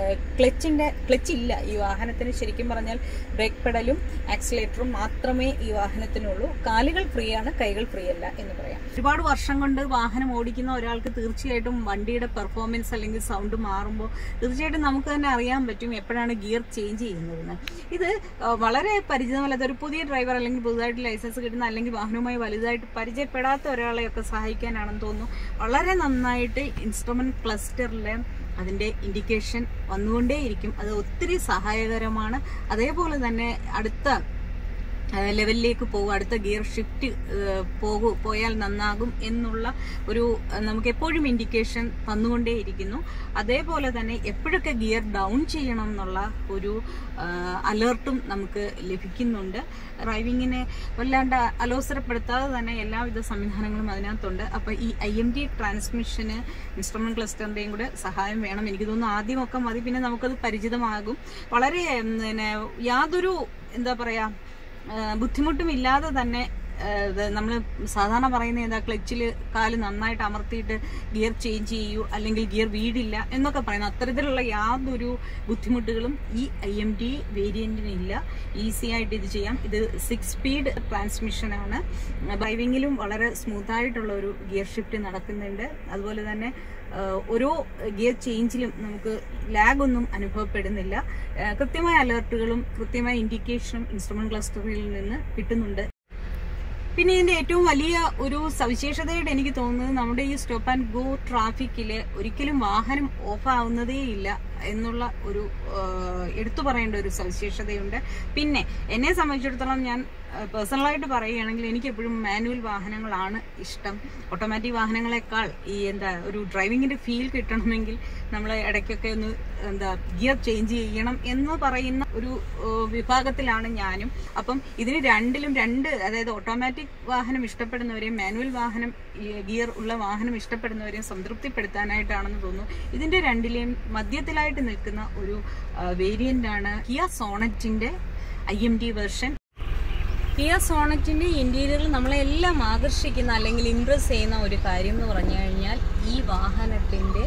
ക്ലച്ചില്ല ഈ വാഹനത്തിന്. ശരിക്കും പറഞ്ഞാൽ ബ്രേക്ക് പെഡലും ആക്സിലേറ്ററും മാത്രമേ ഈ വാഹനത്തിനുള്ളൂ. കാലുകൾ ഫ്രീ ആണ്, കൈകൾ ഫ്രീ അല്ല എന്ന് പറയാം. ഒരുപാട് വർഷം കൊണ്ട് വാഹനം ഓടിക്കുന്ന ഒരാൾക്ക് തീർച്ചയായിട്ടും വണ്ടിയുടെ പെർഫോമൻസ് അല്ലെങ്കിൽ സൗണ്ട് മാറുമ്പോൾ തീർച്ചയായിട്ടും നമുക്ക് തന്നെ അറിയാൻ പറ്റും എപ്പോഴാണ് ഗിയർ ചേഞ്ച് ചെയ്യുന്നതെന്ന്. ഇത് വളരെ പരിചിതമല്ലാത്ത ഒരു പുതിയ ഡ്രൈവർ അല്ലെങ്കിൽ പുതുതായിട്ട് ലൈസൻസ് കിട്ടുന്ന അല്ലെങ്കിൽ വാഹനവുമായി വലുതായിട്ട് പരിചയപ്പെടാത്ത ഒരാളെയൊക്കെ സഹായിക്കാനാണെന്ന് തോന്നുന്നു. വളരെ നന്നായിട്ട് ഇൻസ്ട്രുമെന്റ് ക്ലസ്റ്ററിലെ അതിൻ്റെ ഇൻഡിക്കേഷൻ വന്നുകൊണ്ടേയിരിക്കും. അത് ഒത്തിരി സഹായകരമാണ്. അതേപോലെ തന്നെ അടുത്ത ലെവലിലേക്ക് പോകും, അടുത്ത ഗിയർ ഷിഫ്റ്റ് പോയാൽ നന്നാകും എന്നുള്ള ഒരു നമുക്ക് എപ്പോഴും ഇൻഡിക്കേഷൻ തന്നുകൊണ്ടേയിരിക്കുന്നു. അതേപോലെ തന്നെ എപ്പോഴൊക്കെ ഗിയർ ഡൗൺ ചെയ്യണം എന്നുള്ള ഒരു അലേർട്ടും നമുക്ക് ലഭിക്കുന്നുണ്ട്. ഡ്രൈവിങ്ങിനെ വല്ലാണ്ട് അലോസരപ്പെടുത്താതെ തന്നെ എല്ലാവിധ സംവിധാനങ്ങളും അതിനകത്തുണ്ട്. അപ്പോൾ ഈ IMD ട്രാൻസ്മിഷന് ഇൻസ്ട്രുമെന്റ് ക്ലസ്റ്ററിൻ്റെയും കൂടെ സഹായം വേണം. എനിക്ക് തോന്നുന്നു ആദ്യമൊക്കെ മതി, പിന്നെ നമുക്കത് പരിചിതമാകും. വളരെ യാതൊരു എന്താ പറയുക ബുദ്ധിമുട്ടും ഇല്ലാതെ തന്നെ നമ്മൾ സാധാരണ പറയുന്ന എന്താ, ക്ലച്ചിൽ കാല് നന്നായിട്ട് അമർത്തിയിട്ട് ഗിയർ ചേഞ്ച് ചെയ്യൂ അല്ലെങ്കിൽ ഗിയർ വീടില്ല എന്നൊക്കെ പറയുന്നു. അത്തരത്തിലുള്ള യാതൊരു ബുദ്ധിമുട്ടുകളും ഈ IMD വേരിയന്റിനില്ല. ഈസി ആയിട്ട് ഇത് ചെയ്യാം. ഇത് 6 സ്പീഡ് ട്രാൻസ്മിഷനാണ്. ഡ്രൈവിങ്ങിലും വളരെ സ്മൂത്തായിട്ടുള്ള ഒരു ഗിയർ ഷിഫ്റ്റ് നടക്കുന്നുണ്ട്. അതുപോലെ തന്നെ ഓരോ ഗിയർ ചേഞ്ചിലും നമുക്ക് ലാഗൊന്നും അനുഭവപ്പെടുന്നില്ല. കൃത്യമായ അലേർട്ടുകളും കൃത്യമായ ഇൻഡിക്കേഷനും ഇൻസ്ട്രുമെന്റ് ക്ലസ്റ്ററിൽ നിന്ന് കിട്ടുന്നുണ്ട്. പിന്നെ ഇതിന്റെ ഏറ്റവും വലിയ ഒരു സവിശേഷതയായിട്ട് എനിക്ക് തോന്നുന്നത് നമ്മുടെ ഈ സ്റ്റോപ്പ് ആൻഡ് ഗോ ട്രാഫിക്കിൽ ഒരിക്കലും വാഹനം ഓഫ് ആവുന്നതേ ഇല്ല എന്നുള്ള ഒരു എടുത്തു പറയേണ്ട ഒരു സവിശേഷതയുണ്ട്. പിന്നെ എന്നെ സംബന്ധിച്ചിടത്തോളം ഞാൻ പേഴ്സണലായിട്ട് പറയുകയാണെങ്കിൽ എനിക്ക് എപ്പോഴും മാനുവൽ വാഹനങ്ങളാണ് ഇഷ്ടം. ഓട്ടോമാറ്റിക് വാഹനങ്ങളെക്കാൾ ഈ ഒരു ഡ്രൈവിങ്ങിന്റെ ഫീൽ കിട്ടണമെങ്കിൽ നമ്മൾ ഇടയ്ക്കൊക്കെ ഒന്ന് ഗിയർ ചേഞ്ച് ചെയ്യണം എന്ന് പറയുന്ന ഒരു വിഭാഗത്തിലാണ് ഞാനും. അപ്പം ഇതിന് രണ്ടിലും അതായത് ഓട്ടോമാറ്റിക് വാഹനം ഇഷ്ടപ്പെടുന്നവരെയും മാനുവൽ വാഹനം ഗിയർ ഉള്ള വാഹനം ഇഷ്ടപ്പെടുന്നവരെയും സംതൃപ്തിപ്പെടുത്താനായിട്ടാണെന്ന് തോന്നുന്നു. ഇതിന്റെ രണ്ടിലെയും മധ്യത്തിലായിട്ട് നിൽക്കുന്ന ഒരു വേരിയന്റ് ആണ് കിയ സോണറ്റിന്റെ IMD വെർഷൻ. കിയ സോണറ്റിന്റെ ഇന്റീരിയറിൽ നമ്മളെല്ലാം ആകർഷിക്കുന്ന അല്ലെങ്കിൽ ഇംപ്രസ് ചെയ്യുന്ന ഒരു കാര്യം എന്ന് പറഞ്ഞു കഴിഞ്ഞാൽ ഈ വാഹനത്തിന്റെ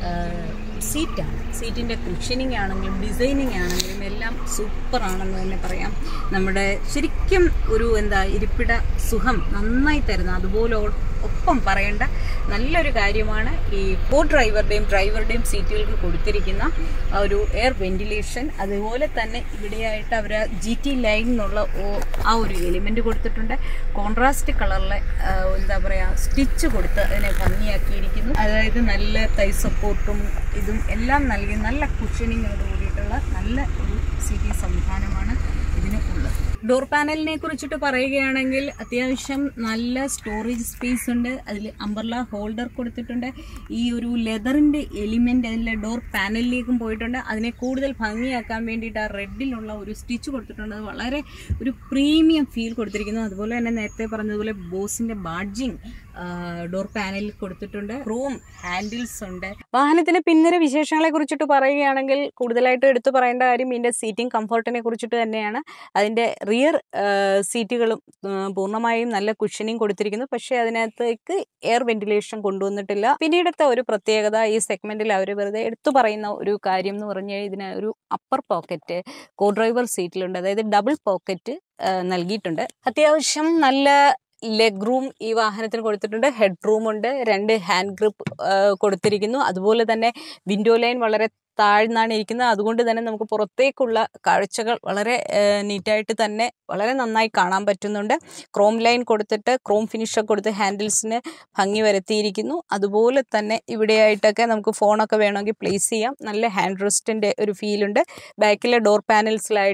സീറ്റാണ്. സീറ്റിന്റെ കുഷനിങ് ആണെങ്കിലും ഡിസൈനിങ് ആണെങ്കിലും എല്ലാം സൂപ്പറാണെന്ന് തന്നെ പറയാം. നമ്മുടെ ശരിക്കും ഒരു ഇരിപ്പിട സുഖം നന്നായി തരുന്ന, അതുപോലെ ഒപ്പം പറയേണ്ട നല്ലൊരു കാര്യമാണ് ഈ ഡ്രൈവറുടെയും സീറ്റുകൾക്ക് കൊടുത്തിരിക്കുന്ന ഒരു എയർ വെന്റിലേഷൻ. അതുപോലെ തന്നെ ഇവിടെയായിട്ട് അവർ GT ലൈൻ എന്നുള്ള ആ ഒരു എലിമെന്റ് കൊടുത്തിട്ടുണ്ട്. കോൺട്രാസ്റ്റ് കളറിലെ സ്റ്റിച്ച് കൊടുത്ത് അതിനെ ഭംഗിയാക്കിയിരിക്കുന്നു. അതായത് നല്ല തൈ സപ്പോർട്ടും ഇതും എല്ലാം നൽകി നല്ല കുഷനിങ്ങോട് കൂടിയിട്ടുള്ള നല്ല ഒരു സീറ്റിംഗ് സംവിധാനമാണ് ഇതിന് ഉള്ളത്. ഡോർ പാനലിനെ കുറിച്ചിട്ട് പറയുകയാണെങ്കിൽ അത്യാവശ്യം നല്ല സ്റ്റോറേജ് സ്പേസ് ഉണ്ട്. അതിൽ അംബ്രല ഹോൾഡർ കൊടുത്തിട്ടുണ്ട്. ഈ ഒരു ലെതറിന്റെ എലിമെന്റ് അതിലെ ഡോർ പാനലിലേക്കും പോയിട്ടുണ്ട്. അതിനെ കൂടുതൽ ഭംഗിയാക്കാൻ വേണ്ടിയിട്ട് ആ റെഡിലുള്ള ഒരു സ്റ്റിച്ച് കൊടുത്തിട്ടുണ്ട്. അത് വളരെ ഒരു പ്രീമിയം ഫീൽ കൊടുത്തിരിക്കുന്നു. അതുപോലെ തന്നെ നേരത്തെ പറഞ്ഞതുപോലെ ബോസിന്റെ ബാഡ്ജിങ് ഡോർ പാനലിൽ കൊടുത്തിട്ടുണ്ട്. ക്രോം ഹാൻഡിൽസ് ഉണ്ട്. വാഹനത്തിന്റെ പിന്നീട് വിശേഷങ്ങളെ കുറിച്ചിട്ട് പറയുകയാണെങ്കിൽ കൂടുതലായിട്ട് എടുത്തു പറയേണ്ട കാര്യം ഇതിന്റെ സീറ്റിംഗ് കംഫർട്ടിനെ കുറിച്ചിട്ട് തന്നെയാണ്. അതിന്റെ റിയർ സീറ്റുകളും പൂർണ്ണമായും നല്ല കുഷനിങ് കൊടുത്തിരിക്കുന്നു. പക്ഷേ അതിനകത്തേക്ക് എയർ വെന്റിലേഷൻ കൊണ്ടുവന്നിട്ടില്ല. പിന്നീടത്തെ ഒരു പ്രത്യേകത ഈ സെഗ്മെന്റിൽ അവർ വെറുതെ എടുത്തു പറയുന്ന ഒരു കാര്യം എന്ന് പറഞ്ഞാൽ ഇതിന് ഒരു അപ്പർ പോക്കറ്റ് കോ ഡ്രൈവർ സീറ്റിലുണ്ട്. അതായത് ഡബിൾ പോക്കറ്റ് നൽകിയിട്ടുണ്ട്. അത്യാവശ്യം നല്ല ലെഗ് റൂം ഈ വാഹനത്തിന് കൊടുത്തിട്ടുണ്ട്. ഹെഡ് റൂം ഉണ്ട്. 2 ഹാൻഡ് ഗ്രിപ്പ് കൊടുത്തിരിക്കുന്നു. അതുപോലെ തന്നെ വിൻഡോ ലൈൻ വളരെ താഴ്ന്നാണ് ഇരിക്കുന്നത്. അതുകൊണ്ട് തന്നെ നമുക്ക് പുറത്തേക്കുള്ള കാഴ്ചകൾ വളരെ നീറ്റായിട്ട് തന്നെ വളരെ നന്നായി കാണാൻ പറ്റുന്നുണ്ട്. ക്രോം ലൈൻ കൊടുത്തിട്ട് ക്രോം ഫിനിഷൊക്കെ കൊടുത്ത് ഹാൻഡിൽസിന് ഭംഗി വരുത്തിയിരിക്കുന്നു. അതുപോലെ തന്നെ ഇവിടെയായിട്ടൊക്കെ നമുക്ക് ഫോണൊക്കെ വേണമെങ്കിൽ പ്ലേസ് ചെയ്യാം. നല്ല ഹാൻഡ് റെസ്റ്റിൻ്റെ ഒരു ഫീലുണ്ട്. ബാക്കിലെ ഡോർ പാനൽസിലായിട്ടും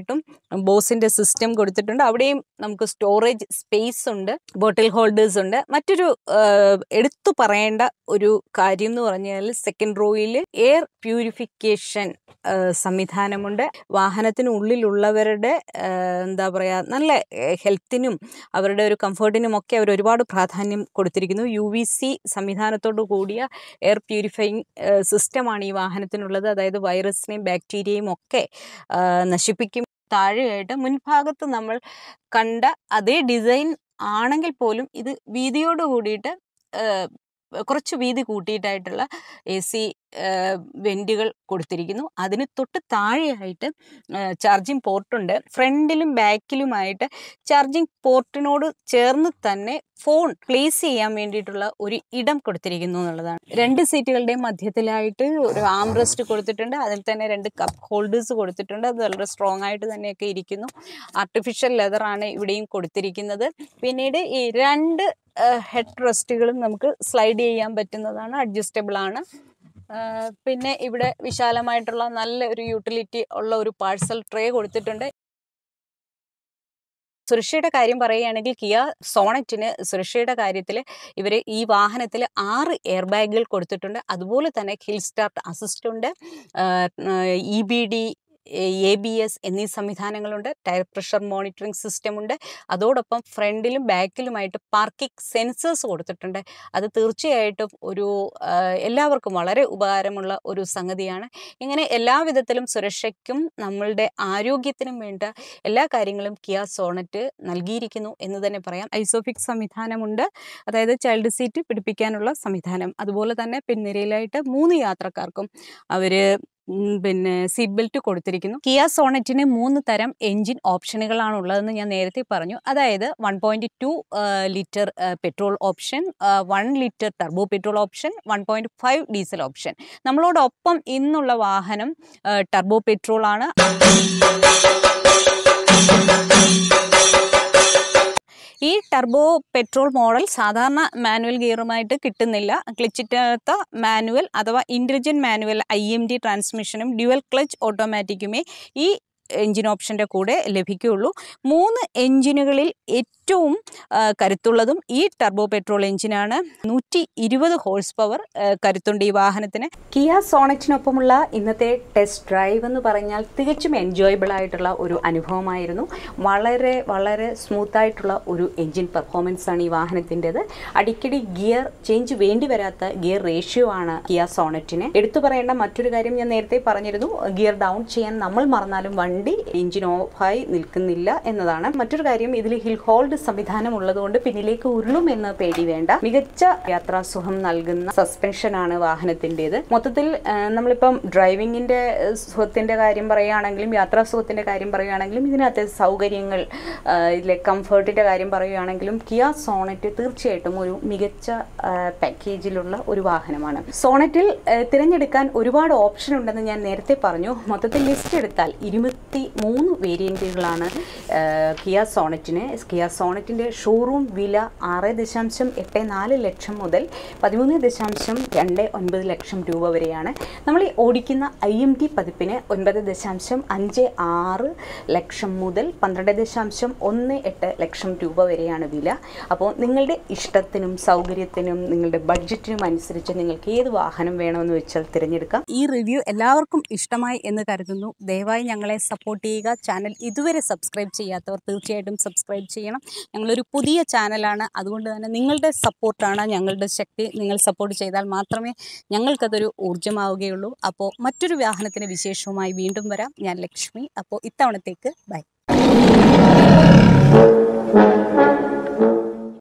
ബോസിൻ്റെ സിസ്റ്റം കൊടുത്തിട്ടുണ്ട്. അവിടെയും നമുക്ക് സ്റ്റോറേജ് സ്പേസ് ഉണ്ട്, ബോട്ടിൽ ഹോൾഡേഴ്സ് ഉണ്ട്. മറ്റൊരു എടുത്തു പറയേണ്ട ഒരു കാര്യം എന്ന് പറഞ്ഞാൽ സെക്കൻഡ് റോയിൽ എയർ പ്യൂരിഫിക്കേഷൻ സംവിധാനമുണ്ട്. വാഹനത്തിനുള്ളിലുള്ളവരുടെ എന്താ പറയുക, നല്ല ഹെൽത്തിനും അവരുടെ ഒരു കംഫർട്ടിനും ഒക്കെ അവർ ഒരുപാട് പ്രാധാന്യം കൊടുത്തിരിക്കുന്നു. UVC സംവിധാനത്തോടു കൂടിയ എയർ പ്യൂരിഫയിങ് സിസ്റ്റമാണ് ഈ വാഹനത്തിനുള്ളത്. അതായത് വൈറസിനെയും ബാക്ടീരിയയും ഒക്കെ നശിപ്പിക്കും. താഴെയായിട്ട് മുൻഭാഗത്ത് നമ്മൾ കണ്ട അതേ ഡിസൈൻ ആണെങ്കിൽ പോലും ഇത് വീതിയോട് കൂടിയിട്ട് കുറച്ച് വീതി കൂട്ടിയിട്ടായിട്ടുള്ള AC വെൻറ്റുകൾ കൊടുത്തിരിക്കുന്നു. അതിന് തൊട്ട് താഴെയായിട്ട് ചാർജിങ് പോർട്ടുണ്ട്. ഫ്രണ്ടിലും ബാക്കിലുമായിട്ട് ചാർജിങ് പോർട്ടിനോട് ചേർന്ന് തന്നെ ഫോൺ പ്ലേസ് ചെയ്യാൻ വേണ്ടിയിട്ടുള്ള ഒരു ഇടം കൊടുത്തിരിക്കുന്നു എന്നുള്ളതാണ്. 2 സീറ്റുകളുടെയും മധ്യത്തിലായിട്ട് ഒരു ആം റെസ്റ്റ് കൊടുത്തിട്ടുണ്ട്. അതിൽ തന്നെ 2 കപ്പ് ഹോൾഡേഴ്സ് കൊടുത്തിട്ടുണ്ട്. അത് വളരെ സ്ട്രോങ് ആയിട്ട് തന്നെയൊക്കെ ഇരിക്കുന്നു. ആർട്ടിഫിഷ്യൽ ലെതറാണ് ഇവിടെയും കൊടുത്തിരിക്കുന്നത്. പിന്നീട് ഈ 2 ഹെഡ് റെസ്റ്റുകളും നമുക്ക് സ്ലൈഡ് ചെയ്യാൻ പറ്റുന്നതാണ്, അഡ്ജസ്റ്റബിൾ ആണ്. പിന്നെ ഇവിടെ വിശാലമായിട്ടുള്ള നല്ല ഒരു യൂട്ടിലിറ്റി ഉള്ള ഒരു പാഴ്സൽ ട്രേ കൊടുത്തിട്ടുണ്ട്. സുരക്ഷയുടെ കാര്യം പറയുകയാണെങ്കിൽ കിയ സോണറ്റിന് സുരക്ഷയുടെ കാര്യത്തിൽ ഇവർ ഈ വാഹനത്തിൽ 6 എയർ ബാഗുകൾ കൊടുത്തിട്ടുണ്ട്. അതുപോലെ തന്നെ ഹിൽ സ്റ്റാർട്ട് അസിസ്റ്റ് ഉണ്ട്, EBD, ABS എന്നീ സംവിധാനങ്ങളുണ്ട്. ടയർ പ്രഷർ മോണിറ്ററിംഗ് സിസ്റ്റം ഉണ്ട്. അതോടൊപ്പം ഫ്രണ്ടിലും ബാക്കിലുമായിട്ട് പാർക്കിംഗ് സെൻസേഴ്സ് കൊടുത്തിട്ടുണ്ട്. അത് തീർച്ചയായിട്ടും ഒരു എല്ലാവർക്കും വളരെ ഉപകാരമുള്ള ഒരു സംഗതിയാണ്. ഇങ്ങനെ എല്ലാവിധത്തിലും സുരക്ഷയ്ക്കും നമ്മളുടെ ആരോഗ്യത്തിനും വേണ്ട എല്ലാ കാര്യങ്ങളും കിയ സോണറ്റ് നൽകിയിരിക്കുന്നു എന്ന് തന്നെ പറയാം. ഐസോഫിക്സ് സംവിധാനമുണ്ട്, അതായത് ചൈൽഡ് സീറ്റ് പിടിപ്പിക്കാനുള്ള സംവിധാനം. അതുപോലെ തന്നെ പിൻനിരയിലായിട്ട് 3 യാത്രക്കാർക്കും അവർ പിന്നെ സീറ്റ് ബെൽറ്റ് കൊടുത്തിരിക്കുന്നു. കിയ സോണറ്റിന് 3 തരം എൻജിൻ ഓപ്ഷനുകളാണ് ഉള്ളതെന്ന് ഞാൻ നേരത്തെ പറഞ്ഞു. അതായത് 1.2 litre petrol option, 1 litre turbo petrol option, 1.5 diesel option. നമ്മളോടൊപ്പം ഇന്നുള്ള വാഹനം ടർബോ പെട്രോൾ ആണ്. ഈ ടർബോ പെട്രോൾ മോഡൽ സാധാരണ മാനുവൽ ഗിയറുമായിട്ട് കിട്ടുന്നില്ല. ക്ലച്ചിറ്റാത്ത മാനുവൽ അഥവാ ഇൻ്റലിജൻറ്റ് മാനുവൽ IMD ട്രാൻസ്മിഷനും ഡ്യുവൽ ക്ലച്ച് ഓട്ടോമാറ്റിക്കുമേ ഈ എൻജിൻ ഓപ്ഷൻ്റെ കൂടെ ലഭിക്കുകയുള്ളൂ. 3 എൻജിനുകളിൽ ഏറ്റവും കരുത്തുള്ളതും ഈ ടർബോ പെട്രോൾ എൻജിനാണ്. 120 ഹോഴ്സ് പവർ കരുത്തുണ്ട് ഈ വാഹനത്തിന്. കിയ സോണറ്റിനൊപ്പമുള്ള ഇന്നത്തെ ടെസ്റ്റ് ഡ്രൈവ് എന്ന് പറഞ്ഞാൽ തികച്ചും എൻജോയബിൾ ആയിട്ടുള്ള ഒരു അനുഭവമായിരുന്നു. വളരെ വളരെ സ്മൂത്തായിട്ടുള്ള ഒരു എൻജിൻ പെർഫോമൻസ് ആണ് ഈ വാഹനത്തിൻ്റെത്. അടിക്കടി ഗിയർ ചേഞ്ച് വേണ്ടി വരാത്ത ഗിയർ റേഷ്യോ ആണ് കിയ സോണറ്റിന്. എടുത്തു പറയേണ്ട മറ്റൊരു കാര്യം ഞാൻ നേരത്തെ പറഞ്ഞിരുന്നു, ഗിയർ ഡൗൺ ചെയ്യാൻ നമ്മൾ മറന്നാലും വണ്ടി എൻജിൻ ഓഫായി നിൽക്കുന്നില്ല എന്നതാണ്. മറ്റൊരു കാര്യം, ഇതിൽ ഹിൽ ഹോൾഡ് സംവിധാനം ഉള്ളതുകൊണ്ട് പിന്നിലേക്ക് ഉരുളുമെന്ന് പേടി വേണ്ട. മികച്ച യാത്രാസുഖം നൽകുന്ന സസ്പെൻഷനാണ് വാഹനത്തിൻ്റെത്. മൊത്തത്തിൽ നമ്മളിപ്പം ഡ്രൈവിങ്ങിൻ്റെ സുഖത്തിൻ്റെ കാര്യം പറയുകയാണെങ്കിലും യാത്രാസുഖത്തിൻ്റെ കാര്യം പറയുകയാണെങ്കിലും ഇതിനകത്തെ സൗകര്യങ്ങൾ, ഇതിലെ കംഫർട്ടിൻ്റെ കാര്യം പറയുകയാണെങ്കിലും കിയ സോണറ്റ് തീർച്ചയായിട്ടും ഒരു മികച്ച പാക്കേജിലുള്ള ഒരു വാഹനമാണ്. സോണറ്റിൽ തിരഞ്ഞെടുക്കാൻ ഒരുപാട് ഓപ്ഷൻ ഉണ്ടെന്ന് ഞാൻ നേരത്തെ പറഞ്ഞു. മൊത്തത്തിൽ ലിസ്റ്റ് എടുത്താൽ 23 വേരിയൻറ്റുകളാണ് കിയ സോണറ്റിന്. കിയ സോണറ്റിൻ്റെ ഷോറൂം വില 6.84 ലക്ഷം മുതൽ 13.29 ലക്ഷം രൂപ വരെയാണ്. നമ്മൾ ഈ ഓടിക്കുന്ന IMD പതിപ്പിന് 9.56 ലക്ഷം മുതൽ 12.18 ലക്ഷം രൂപ വരെയാണ് വില. അപ്പോൾ നിങ്ങളുടെ ഇഷ്ടത്തിനും സൗകര്യത്തിനും നിങ്ങളുടെ ബഡ്ജറ്റിനും അനുസരിച്ച് നിങ്ങൾക്ക് ഏത് വാഹനം വേണമെന്ന് വെച്ചാൽ തിരഞ്ഞെടുക്കാം. ഈ റിവ്യൂ എല്ലാവർക്കും ഇഷ്ടമായി എന്ന് കരുതുന്നു. ദയവായി ഞങ്ങളെ സപ്പോർട്ട് ചെയ്യുക. ചാനൽ ഇതുവരെ സബ്സ്ക്രൈബ് ചെയ്യാത്തവർ തീർച്ചയായിട്ടും സബ്സ്ക്രൈബ് ചെയ്യണം. ഞങ്ങളൊരു പുതിയ ചാനലാണ്, അതുകൊണ്ട് തന്നെ നിങ്ങളുടെ സപ്പോർട്ടാണ് ഞങ്ങളുടെ ശക്തി. നിങ്ങൾ സപ്പോർട്ട് ചെയ്താൽ മാത്രമേ ഞങ്ങൾക്കതൊരു ഊർജ്ജമാവുകയുള്ളൂ. അപ്പോൾ മറ്റൊരു വാഹനത്തിൻ്റെ വിശേഷവുമായി വീണ്ടും വരാം. ഞാൻ ലക്ഷ്മി. അപ്പോൾ ഇത്തവണത്തേക്ക് ബൈ.